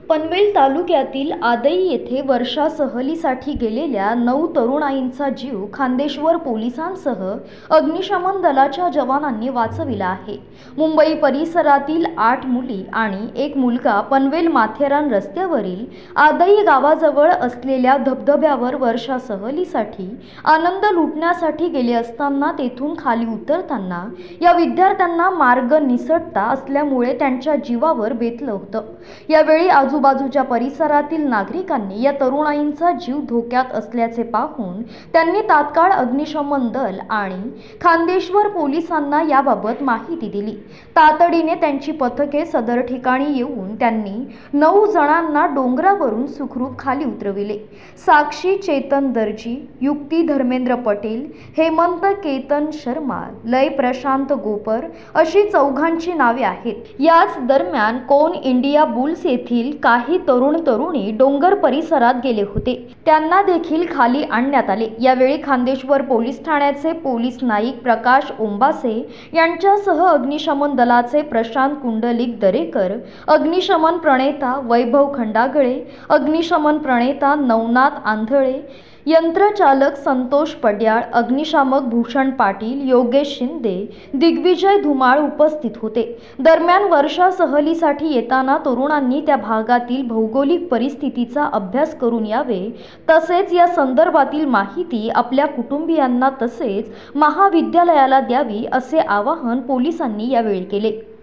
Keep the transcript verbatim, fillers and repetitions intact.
पनवेल तालुक्यातील आदई येथे वर्षा सहलीसाठी गेलेल्या नऊ तरुणाईंचा जीव खांदेश्वर पोलिसांसह अग्निशमन दलाच्या जवानांनी वाचविला आहे। मुंबई परिसरातील आठ मुली आणि एक मुलगा पनवेल माथेरान रस्त्यावरील आदई गावाजवळ असलेल्या धबधब्यावर वर्षा सहलीसाठी आनंद लुटण्यासाठी गेले असताना तेथून खाली उतरताना या विद्यार्थ्यांना मार्ग निसटता असल्यामुळे त्यांच्या जीवावर बेतलं होतं। यावेळी आजूबाजूच्या परिसरातील नागरिकांनी या तरुणाईंचा जीव धोक्यात असल्याचे पाहून त्यांनी तात्काळ अग्निशमन दल आणि खांदेश्वर पोलिसांना याबाबत माहिती दिली। तातडीने त्यांची पथके सदर ठिकाणी येऊन त्यांनी नऊ जणांना डोंगरावरून सुखरूप खाली उतरविले। साक्षी चेतन दर्जी, युक्ती धर्मेंद्र पटेल, हेमंत केतन शर्मा, लय प्रशांत गोपर अशी चौघांची नावे आहेत। याच दरम्यान कोन इंडिया बुल्स येथील काही तरुण तरुणी डोंगर परिसरात गेले होते, त्यांना देखील खाली आणण्यात आले। यावेळी खांदेश्वर पोलीस ठाण्याचे पोलीस नाईक प्रकाश ओंबासे यांच्यासह अग्निशमन दलाचे प्रशांत कुंडलिक दरेकर, अग्निशमन प्रणेता वैभव खंडागळे, अग्निशमन प्रणेता नवनाथ आंधळे, यंत्रचालक संतोष पड्याळ, अग्निशामक भूषण पाटील, योगेश शिंदे, दिग्विजय धुमाळ उपस्थित होते। दरम्यान वर्षा सहलीसाठी येताना तरुणांनी त्या भागातील भौगोलिक परिस्थितीचा अभ्यास करून यावे, तसेच या संदर्भातील माहिती आपल्या कुटुंबियांना तसेच महाविद्यालयाला द्यावी असे आवाहन पोलिसांनी यावेळी केले।